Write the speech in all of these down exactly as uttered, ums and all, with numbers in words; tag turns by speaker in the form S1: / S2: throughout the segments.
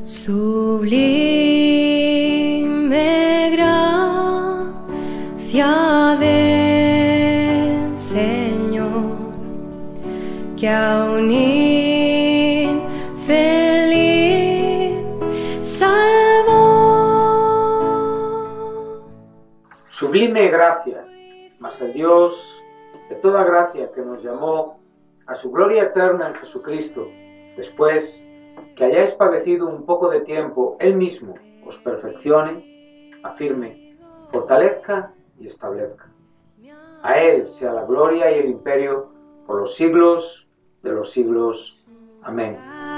S1: Sublime gracia del Señor, que a un infeliz salvó.
S2: Sublime gracia, mas el Dios de toda gracia que nos llamó a su gloria eterna en Jesucristo, después que hayáis padecido un poco de tiempo, Él mismo os perfeccione, afirme, fortalezca y establezca. A Él sea la gloria y el imperio por los siglos de los siglos. Amén.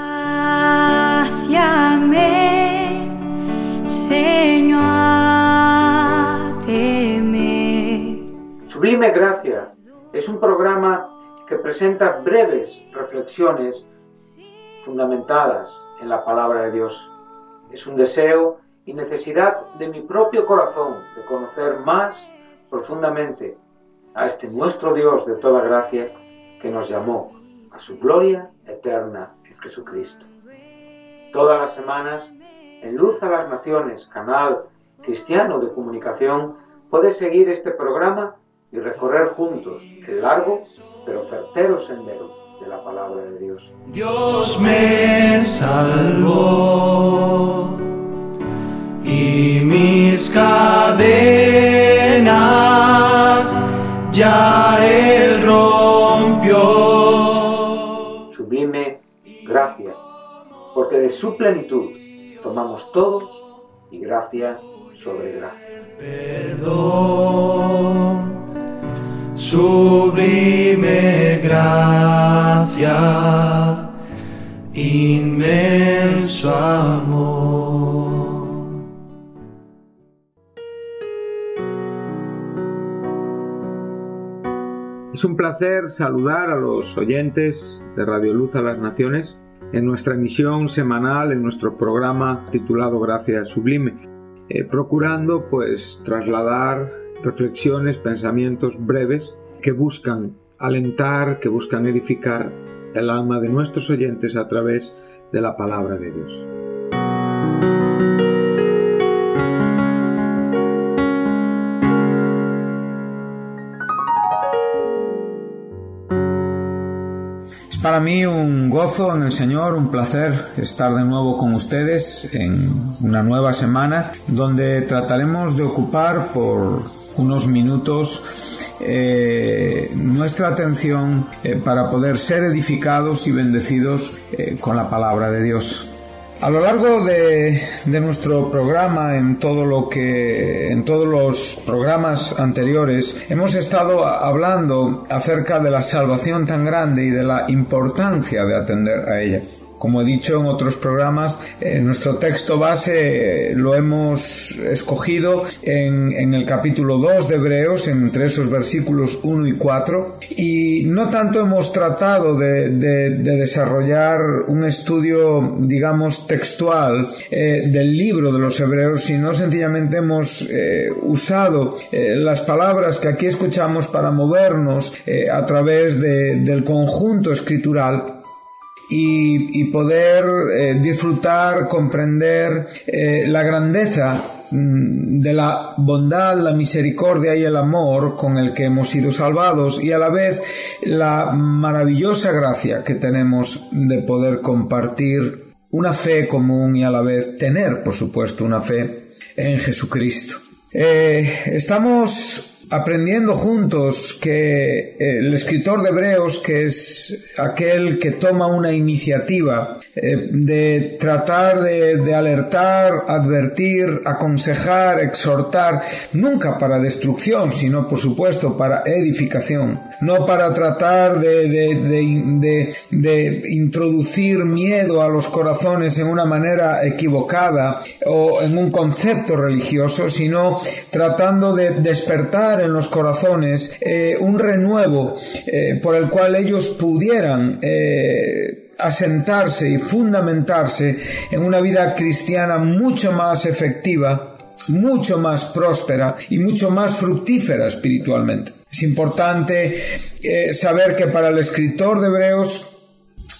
S1: Gracia me enseñó a temer.
S2: Sublime Gracia es un programa que presenta breves reflexiones fundamentadas en la palabra de Dios. Es un deseo y necesidad de mi propio corazón de conocer más profundamente a este nuestro Dios de toda gracia que nos llamó a su gloria eterna en Jesucristo. Todas las semanas, en Luz a las Naciones, canal cristiano de comunicación, puedes seguir este programa y recorrer juntos el largo pero certero sendero de la palabra de Dios.
S3: Dios me salvó y mis cadenas ya Él rompió.
S2: Sublime gracia, porque de su plenitud tomamos todos y gracia sobre gracia.
S3: Perdón. Sublime gracia, inmenso amor.
S4: Es un placer saludar a los oyentes de Radio Luz a las Naciones en nuestra emisión semanal, en nuestro programa titulado Gracia Sublime, eh, procurando pues trasladar reflexiones, pensamientos breves que buscan alentar, que buscan edificar el alma de nuestros oyentes a través de la palabra de Dios. Es para mí un gozo en el Señor, un placer estar de nuevo con ustedes en una nueva semana donde trataremos de ocupar por unos minutos eh, nuestra atención eh, para poder ser edificados y bendecidos eh, con la palabra de Dios. A lo largo de, de nuestro programa, en todo lo que, en todos los programas anteriores, hemos estado hablando acerca de la salvación tan grande y de la importancia de atender a ella. Como he dicho en otros programas, eh, nuestro texto base eh, lo hemos escogido en, en el capítulo dos de Hebreos, entre esos versículos uno y cuatro, y no tanto hemos tratado de, de, de desarrollar un estudio, digamos, textual eh, del libro de los Hebreos, sino sencillamente hemos eh, usado eh, las palabras que aquí escuchamos para movernos eh, a través de, del conjunto escritural. Y, y poder eh, disfrutar, comprender eh, la grandeza mm, de la bondad, la misericordia y el amor con el que hemos sido salvados, y a la vez la maravillosa gracia que tenemos de poder compartir una fe común y a la vez tener, por supuesto, una fe en Jesucristo. Eh, estamos aprendiendo juntos que el escritor de Hebreos, que es aquel que toma una iniciativa eh, de tratar de, de alertar, advertir, aconsejar, exhortar, nunca para destrucción, sino por supuesto para edificación, no para tratar de, de, de, de, de introducir miedo a los corazones en una manera equivocada o en un concepto religioso, sino tratando de despertar en los corazones eh, un renuevo eh, por el cual ellos pudieran eh, asentarse y fundamentarse en una vida cristiana mucho más efectiva, mucho más próspera y mucho más fructífera espiritualmente. Es importante eh, saber que para el escritor de Hebreos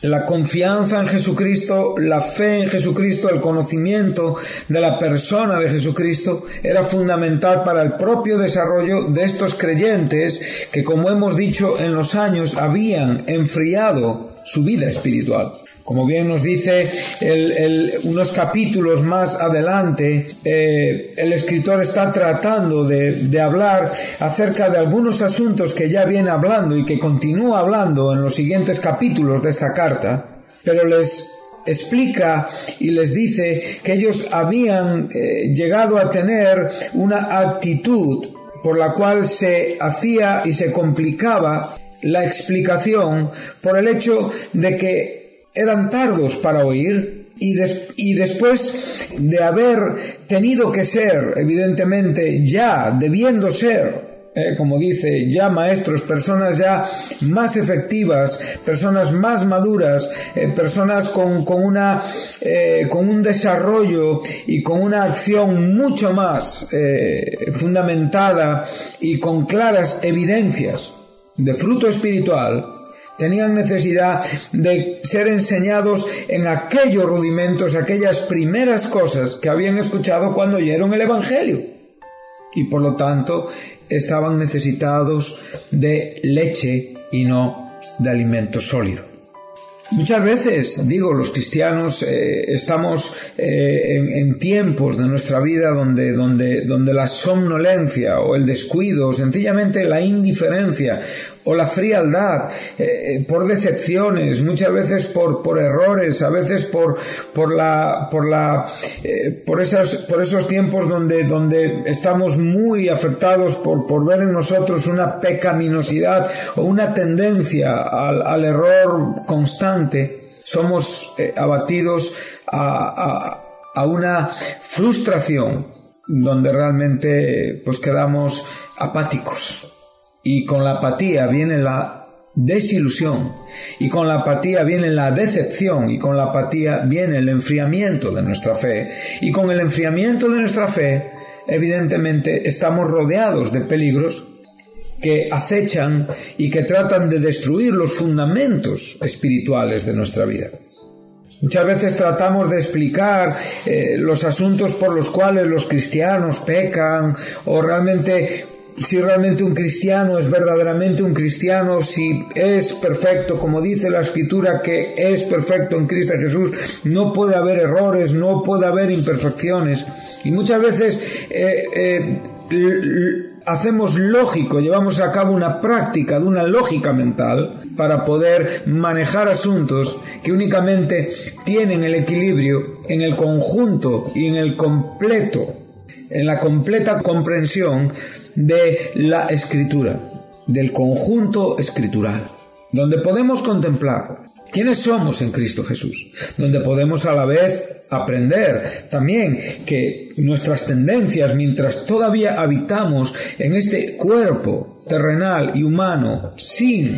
S4: La confianza en Jesucristo, la fe en Jesucristo, el conocimiento de la persona de Jesucristo era fundamental para el propio desarrollo de estos creyentes que, como hemos dicho, en los años habían enfriado su vida espiritual. Como bien nos dice el, el, unos capítulos más adelante, eh, el escritor está tratando de, de hablar acerca de algunos asuntos que ya viene hablando y que continúa hablando en los siguientes capítulos de esta carta, pero les explica y les dice que ellos habían eh, llegado a tener una actitud por la cual se hacía y se complicaba la explicación por el hecho de que eran tardos para oír y, des- y después de haber tenido que ser, evidentemente, ya debiendo ser, eh, como dice, ya maestros, personas ya más efectivas, personas más maduras, eh, personas con, con, una, eh, con un desarrollo y con una acción mucho más eh, fundamentada y con claras evidencias de fruto espiritual, tenían necesidad de ser enseñados en aquellos rudimentos, aquellas primeras cosas que habían escuchado cuando oyeron el Evangelio. Y por lo tanto, estaban necesitados de leche y no de alimento sólido. Muchas veces, digo, los cristianos eh, estamos eh, en, en tiempos de nuestra vida donde, donde, donde la somnolencia o el descuido, o sencillamente la indiferencia o la frialdad, eh, por decepciones, muchas veces por, por errores, a veces por, por la, por la, eh, por esas, por esos tiempos donde, donde estamos muy afectados por, por ver en nosotros una pecaminosidad o una tendencia al, al error constante, somos eh, abatidos a, a, a una frustración donde realmente pues quedamos apáticos. Y con la apatía viene la desilusión, y con la apatía viene la decepción, y con la apatía viene el enfriamiento de nuestra fe, y con el enfriamiento de nuestra fe, evidentemente, estamos rodeados de peligros que acechan y que tratan de destruir los fundamentos espirituales de nuestra vida. Muchas veces tratamos de explicar eh, los asuntos por los cuales los cristianos pecan, o realmente si realmente un cristiano es verdaderamente un cristiano, si es perfecto, como dice la Escritura que es perfecto en Cristo Jesús, no puede haber errores, no puede haber imperfecciones. Y muchas veces eh, eh, hacemos lógico, llevamos a cabo una práctica de una lógica mental para poder manejar asuntos que únicamente tienen el equilibrio en el conjunto y en el completo, en la completa comprensión de la Escritura, del conjunto escritural, donde podemos contemplar quiénes somos en Cristo Jesús, donde podemos a la vez aprender también que nuestras tendencias, mientras todavía habitamos en este cuerpo terrenal y humano, sin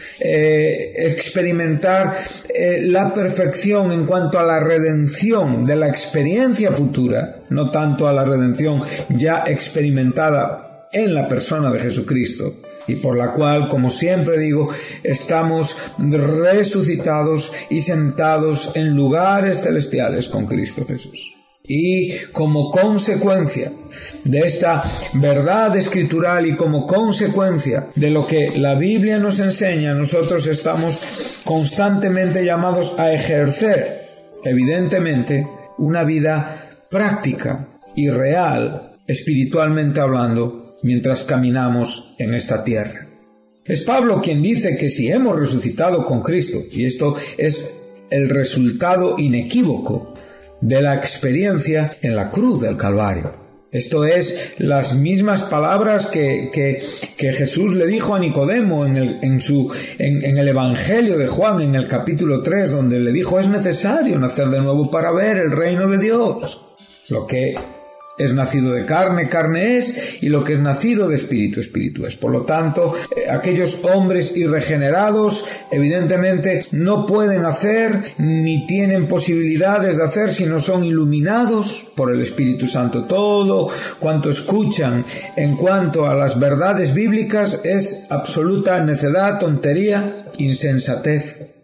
S4: eh, experimentar eh, la perfección en cuanto a la redención de la experiencia futura, no tanto a la redención ya experimentada en la persona de Jesucristo, y por la cual, como siempre digo, estamos resucitados y sentados en lugares celestiales con Cristo Jesús. Y como consecuencia de esta verdad escritural y como consecuencia de lo que la Biblia nos enseña, nosotros estamos constantemente llamados a ejercer, evidentemente, una vida práctica y real, espiritualmente hablando, mientras caminamos en esta tierra. Es Pablo quien dice que si hemos resucitado con Cristo, y esto es el resultado inequívoco de la experiencia en la cruz del Calvario. Esto es las mismas palabras que, que, que Jesús le dijo a Nicodemo en el, en, su, en, en el Evangelio de Juan, en el capítulo tres, donde le dijo: es necesario nacer de nuevo para ver el reino de Dios. Lo que es nacido de carne, carne es, y lo que es nacido de espíritu, espíritu es. Por lo tanto, eh, aquellos hombres irregenerados, evidentemente, no pueden hacer, ni tienen posibilidades de hacer, si no son iluminados por el Espíritu Santo. Todo cuanto escuchan en cuanto a las verdades bíblicas es absoluta necedad, tontería, insensatez.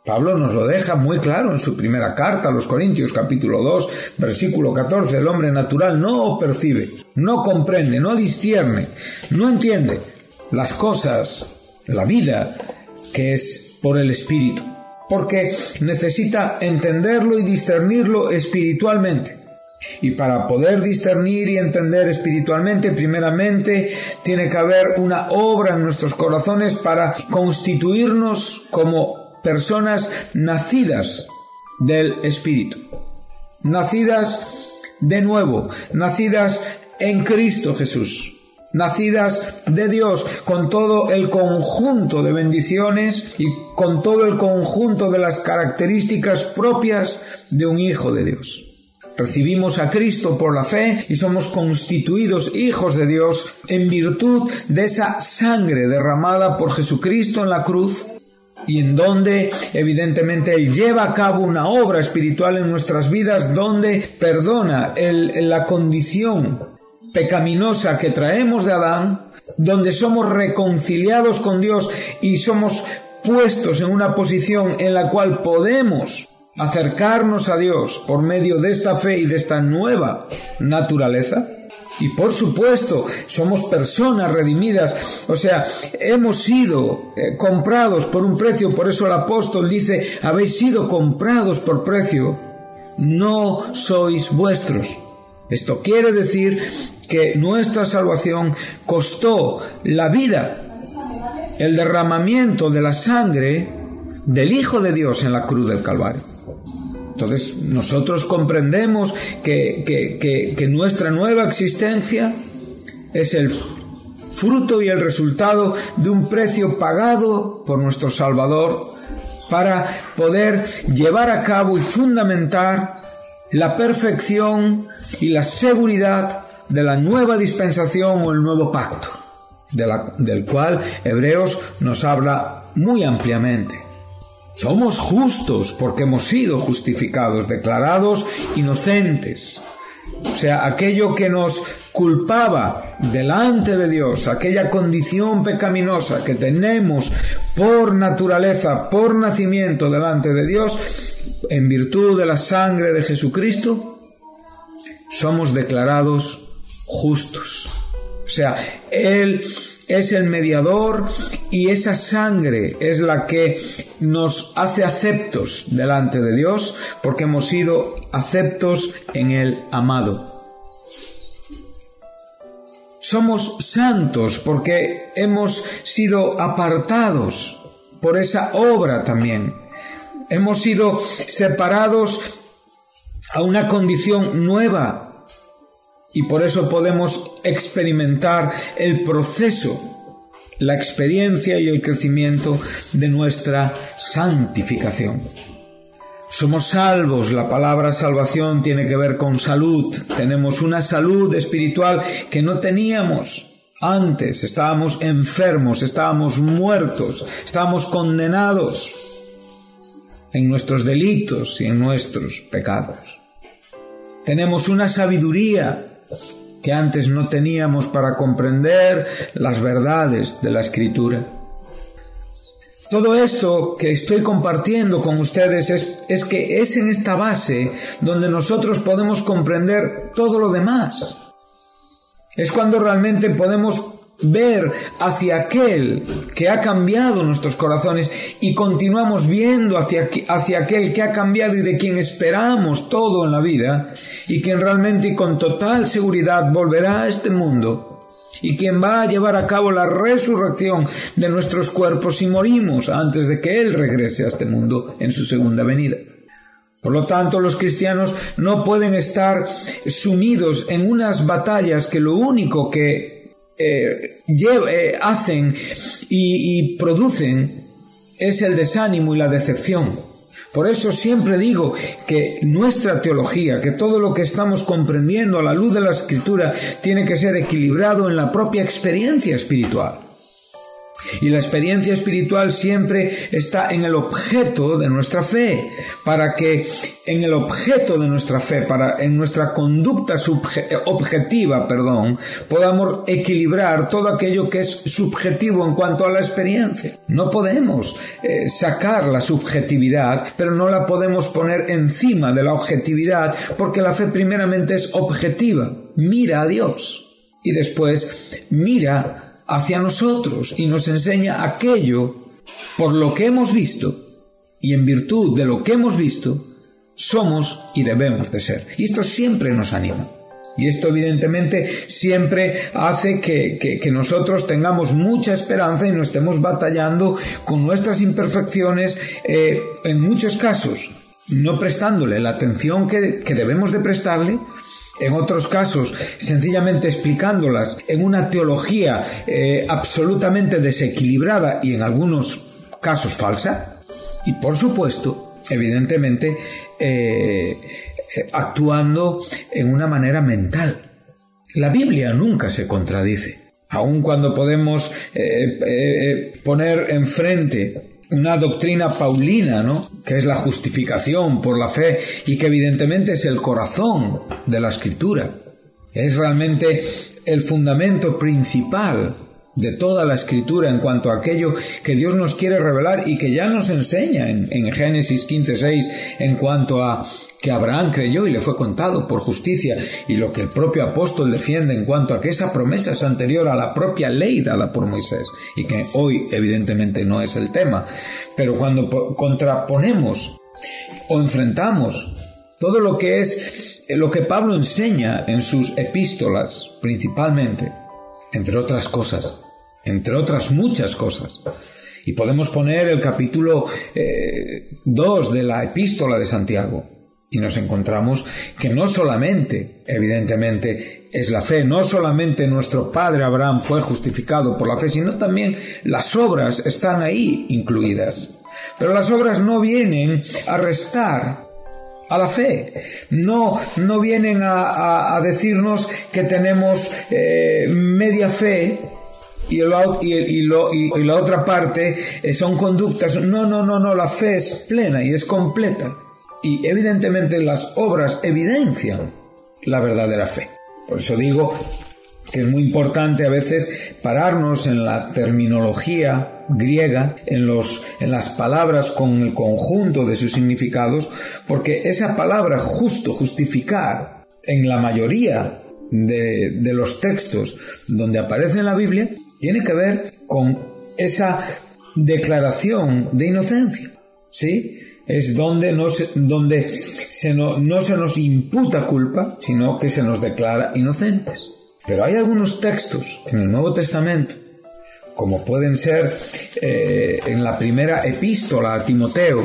S4: Pablo nos lo deja muy claro en su primera carta a los Corintios, capítulo dos, versículo catorce. El hombre natural no percibe, no comprende, no discierne, no entiende las cosas, la vida, que es por el Espíritu, porque necesita entenderlo y discernirlo espiritualmente. Y para poder discernir y entender espiritualmente, primeramente tiene que haber una obra en nuestros corazones para constituirnos como personas nacidas del Espíritu, nacidas de nuevo, nacidas en Cristo Jesús, nacidas de Dios, con todo el conjunto de bendiciones y con todo el conjunto de las características propias de un hijo de Dios. Recibimos a Cristo por la fe y somos constituidos hijos de Dios en virtud de esa sangre derramada por Jesucristo en la cruz, y en donde evidentemente Él lleva a cabo una obra espiritual en nuestras vidas, donde perdona el, la condición pecaminosa que traemos de Adán, donde somos reconciliados con Dios y somos puestos en una posición en la cual podemos acercarnos a Dios por medio de esta fe y de esta nueva naturaleza. Y por supuesto, somos personas redimidas, o sea, hemos sido eh, comprados por un precio. Por eso el apóstol dice: habéis sido comprados por precio, no sois vuestros. Esto quiere decir que nuestra salvación costó la vida, el derramamiento de la sangre del Hijo de Dios en la cruz del Calvario. Entonces nosotros comprendemos que, que, que, que nuestra nueva existencia es el fruto y el resultado de un precio pagado por nuestro Salvador para poder llevar a cabo y fundamentar la perfección y la seguridad de la nueva dispensación o el nuevo pacto, de la, del cual Hebreos nos habla muy ampliamente. Somos justos porque hemos sido justificados, declarados inocentes. O sea, aquello que nos culpaba delante de Dios, aquella condición pecaminosa que tenemos por naturaleza, por nacimiento delante de Dios, en virtud de la sangre de Jesucristo, somos declarados justos. O sea, Él es el mediador y esa sangre es la que nos hace aceptos delante de Dios, porque hemos sido aceptos en el amado. Somos santos porque hemos sido apartados por esa obra también. Hemos sido separados a una condición nueva. Y por eso podemos experimentar el proceso, la experiencia y el crecimiento de nuestra santificación. Somos salvos. La palabra salvación tiene que ver con salud. Tenemos una salud espiritual que no teníamos antes. Estábamos enfermos, estábamos muertos, estábamos condenados en nuestros delitos y en nuestros pecados. Tenemos una sabiduría que antes no teníamos para comprender las verdades de la Escritura. Todo esto que estoy compartiendo con ustedes es, es que es en esta base donde nosotros podemos comprender todo lo demás. Es cuando realmente podemos ver hacia aquel que ha cambiado nuestros corazones y continuamos viendo hacia, hacia aquel que ha cambiado y de quien esperamos todo en la vida, y quien realmente y con total seguridad volverá a este mundo, y quien va a llevar a cabo la resurrección de nuestros cuerpos si morimos antes de que Él regrese a este mundo en su segunda venida. Por lo tanto, los cristianos no pueden estar sumidos en unas batallas que lo único que Eh, lleve, eh, hacen y, y producen es el desánimo y la decepción. Por eso siempre digo que nuestra teología, que todo lo que estamos comprendiendo a la luz de la Escritura, tiene que ser equilibrado en la propia experiencia espiritual. Y la experiencia espiritual siempre está en el objeto de nuestra fe, para que en el objeto de nuestra fe, para en nuestra conducta subje- objetiva, perdón, podamos equilibrar todo aquello que es subjetivo en cuanto a la experiencia. No podemos eh, sacar la subjetividad, pero no la podemos poner encima de la objetividad, porque la fe primeramente es objetiva, mira a Dios y después mira hacia nosotros y nos enseña aquello por lo que hemos visto, y en virtud de lo que hemos visto somos y debemos de ser. Y esto siempre nos anima, y esto evidentemente siempre hace que, que, que nosotros tengamos mucha esperanza y no estemos batallando con nuestras imperfecciones, eh, en muchos casos no prestándole la atención que, que debemos de prestarle, en otros casos sencillamente explicándolas en una teología eh, absolutamente desequilibrada y en algunos casos falsa, y por supuesto, evidentemente, eh, eh, actuando en una manera mental. La Biblia nunca se contradice, aun cuando podemos eh, eh, poner enfrente una doctrina paulina, ¿no?, que es la justificación por la fe y que evidentemente es el corazón de la Escritura. Es realmente el fundamento principal de toda la Escritura en cuanto a aquello que Dios nos quiere revelar y que ya nos enseña en, en Génesis quince seis en cuanto a que Abraham creyó y le fue contado por justicia, y lo que el propio apóstol defiende en cuanto a que esa promesa es anterior a la propia ley dada por Moisés, y que hoy evidentemente no es el tema. Pero cuando contraponemos o enfrentamos todo lo que es lo que Pablo enseña en sus epístolas principalmente, entre otras cosas, entre otras muchas cosas, y podemos poner el capítulo eh, dos de la epístola de Santiago, y nos encontramos que no solamente, evidentemente, es la fe, no solamente nuestro padre Abraham fue justificado por la fe, sino también las obras están ahí incluidas. Pero las obras no vienen a restar a la fe, no, no vienen a, a, a decirnos que tenemos eh, media fe y la, y, y, lo, y, y la otra parte eh, son conductas. No, no, no, no, la fe es plena y es completa. Y evidentemente las obras evidencian la verdadera fe. Por eso digo que es muy importante a veces pararnos en la terminología griega, en, los, en las palabras con el conjunto de sus significados, porque esa palabra justo, justificar, en la mayoría de, de los textos donde aparece en la Biblia, tiene que ver con esa declaración de inocencia, ¿sí? Es donde, no se, donde se no, no se nos imputa culpa, sino que se nos declara inocentes. Pero hay algunos textos en el Nuevo Testamento, como pueden ser eh, en la primera epístola a Timoteo,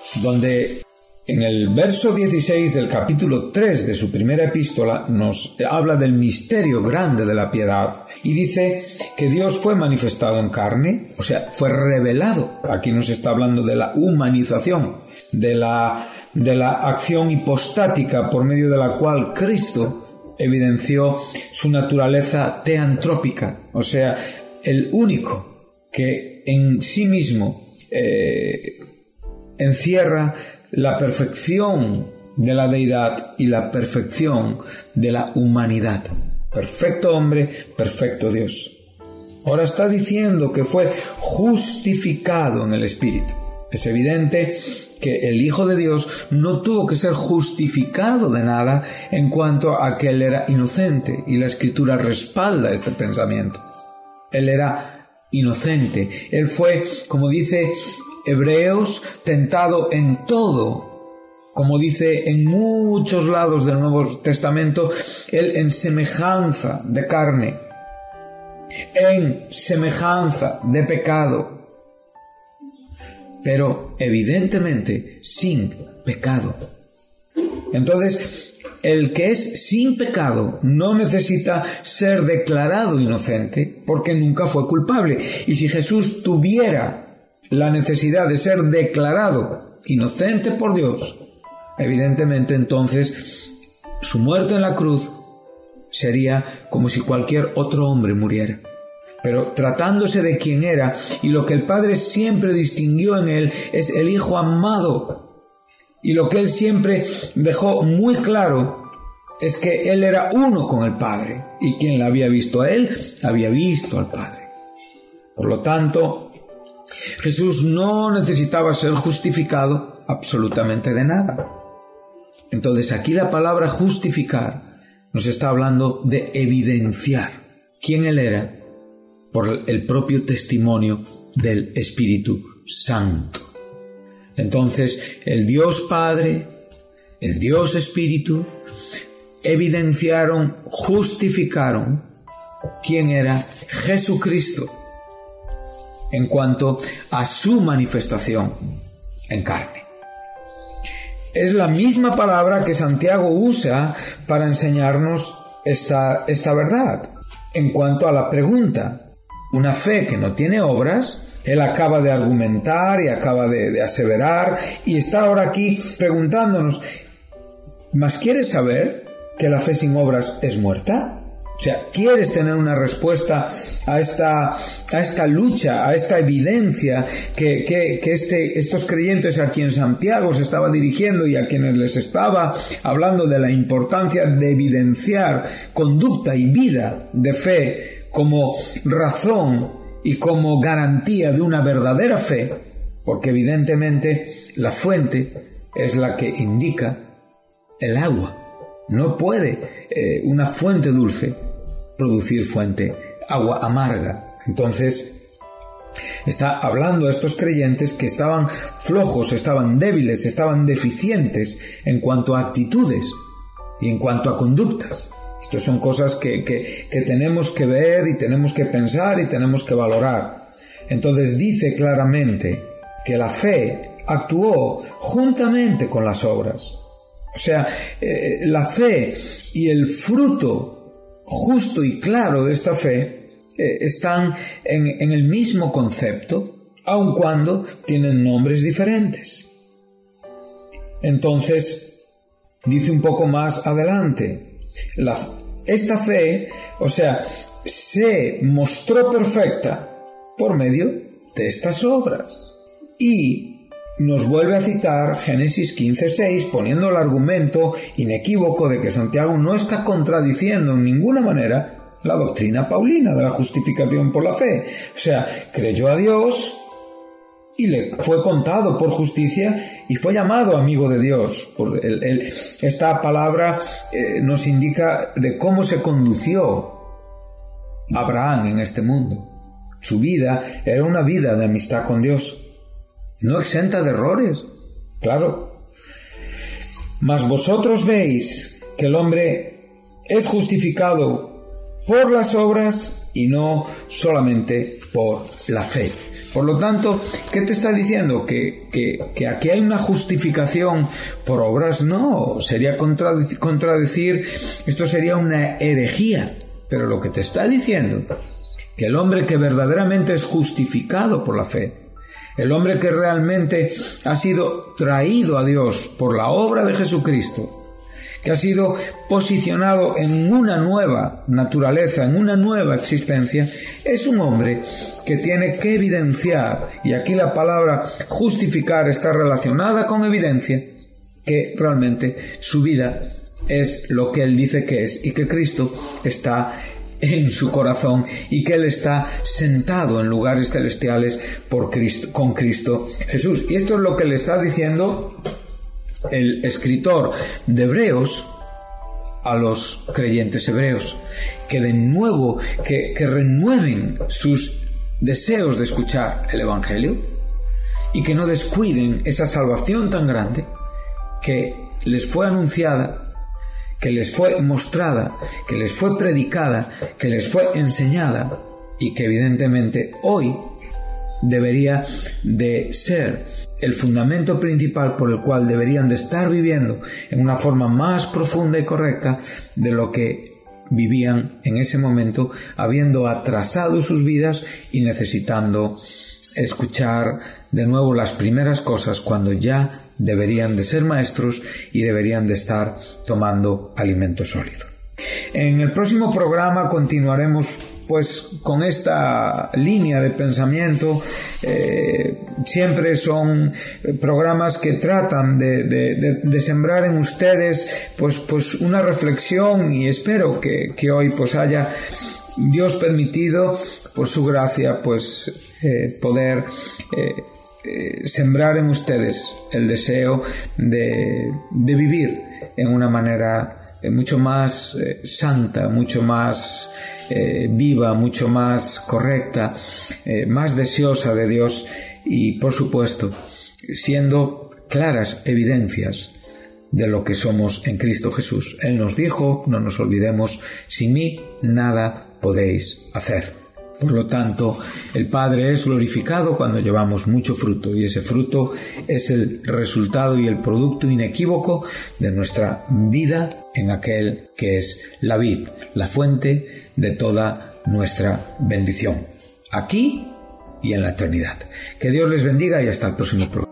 S4: donde en el verso dieciséis del capítulo tres de su primera epístola nos habla del misterio grande de la piedad, y dice que Dios fue manifestado en carne, o sea, fue revelado. Aquí nos está hablando de la humanización, de la, de la acción hipostática por medio de la cual Cristo evidenció su naturaleza teantrópica, o sea, el único que en sí mismo eh, encierra la perfección de la deidad y la perfección de la humanidad. Perfecto hombre, perfecto Dios. Ahora está diciendo que fue justificado en el Espíritu. Es evidente que el Hijo de Dios no tuvo que ser justificado de nada en cuanto a que Él era inocente, y la Escritura respalda este pensamiento. Él era inocente. Él fue, como dice Hebreos, tentado en todo. Como dice en muchos lados del Nuevo Testamento, Él en semejanza de carne, en semejanza de pecado, pero evidentemente sin pecado. Entonces, el que es sin pecado no necesita ser declarado inocente porque nunca fue culpable. Y si Jesús tuviera la necesidad de ser declarado inocente por Dios, evidentemente entonces su muerte en la cruz sería como si cualquier otro hombre muriera. pero tratándose de quien era, y lo que el Padre siempre distinguió en él es el Hijo amado, y lo que él siempre dejó muy claro es que él era uno con el Padre, y quien la había visto a él, había visto al Padre. Por lo tanto, Jesús no necesitaba ser justificado absolutamente de nada. Entonces aquí la palabra justificar nos está hablando de evidenciar quién él era por el propio testimonio del Espíritu Santo. Entonces el Dios Padre, el Dios Espíritu, evidenciaron, justificaron quién era Jesucristo en cuanto a su manifestación en carne. Es la misma palabra que Santiago usa para enseñarnos esta, esta verdad. En cuanto a la pregunta, una fe que no tiene obras, él acaba de argumentar y acaba de, de aseverar, y está ahora aquí preguntándonos, ¿mas quieres saber que la fe sin obras es muerta? O sea, ¿quieres tener una respuesta a esta, a esta lucha, a esta evidencia que, que, que este, estos creyentes a quienes Santiago se estaba dirigiendo y a quienes les estaba hablando de la importancia de evidenciar conducta y vida de fe como razón y como garantía de una verdadera fe? Porque evidentemente la fuente es la que indica el agua. No puede eh, una fuente dulce producir fuente, agua amarga. Entonces, está hablando a estos creyentes que estaban flojos, estaban débiles, estaban deficientes en cuanto a actitudes y en cuanto a conductas. Estas son cosas que, que, que tenemos que ver y tenemos que pensar y tenemos que valorar. Entonces dice claramente que la fe actuó juntamente con las obras. O sea, eh, la fe y el fruto justo y claro de esta fe eh, están en, en el mismo concepto, aun cuando tienen nombres diferentes. Entonces, dice un poco más adelante, la, esta fe, o sea, se mostró perfecta por medio de estas obras. Y nos vuelve a citar Génesis quince seis, poniendo el argumento inequívoco de que Santiago no está contradiciendo en ninguna manera la doctrina paulina de la justificación por la fe. O sea, creyó a Dios y le fue contado por justicia y fue llamado amigo de Dios. Por el, el, esta palabra eh, nos indica de cómo se condució Abraham en este mundo. Su vida era una vida de amistad con Dios, no exenta de errores, claro. Mas vosotros veis que el hombre es justificado por las obras y no solamente por la fe. Por lo tanto, ¿qué te está diciendo? ¿Que, que, que aquí hay una justificación por obras? No, sería contradecir, contradecir, esto sería una herejía. Pero lo que te está diciendo, que el hombre que verdaderamente es justificado por la fe, el hombre que realmente ha sido traído a Dios por la obra de Jesucristo, que ha sido posicionado en una nueva naturaleza, en una nueva existencia, es un hombre que tiene que evidenciar, y aquí la palabra justificar está relacionada con evidencia, que realmente su vida es lo que él dice que es y que Cristo está en su corazón y que él está sentado en lugares celestiales por Cristo, con Cristo Jesús. Y esto es lo que le está diciendo el escritor de Hebreos a los creyentes hebreos, que de nuevo, que, que renueven sus deseos de escuchar el Evangelio y que no descuiden esa salvación tan grande que les fue anunciada, que les fue mostrada, que les fue predicada, que les fue enseñada y que evidentemente hoy debería de ser el fundamento principal por el cual deberían de estar viviendo en una forma más profunda y correcta de lo que vivían en ese momento, habiendo atrasado sus vidas y necesitando escuchar de nuevo las primeras cosas cuando ya deberían de ser maestros y deberían de estar tomando alimento sólido. En el próximo programa continuaremos pues con esta línea de pensamiento. Eh, siempre son programas que tratan de, de, de, de sembrar en ustedes pues, pues una reflexión, y espero que, que hoy pues haya Dios permitido por su gracia pues eh, poder eh, eh, sembrar en ustedes el deseo de, de vivir en una manera mucho más eh, santa, mucho más eh, viva, mucho más correcta, eh, más deseosa de Dios, y por supuesto siendo claras evidencias de lo que somos en Cristo Jesús. Él nos dijo, no nos olvidemos, sin mí nada podéis hacer. Por lo tanto, el Padre es glorificado cuando llevamos mucho fruto, y ese fruto es el resultado y el producto inequívoco de nuestra vida en aquel que es la vid, la fuente de toda nuestra bendición, aquí y en la eternidad. Que Dios les bendiga y hasta el próximo programa.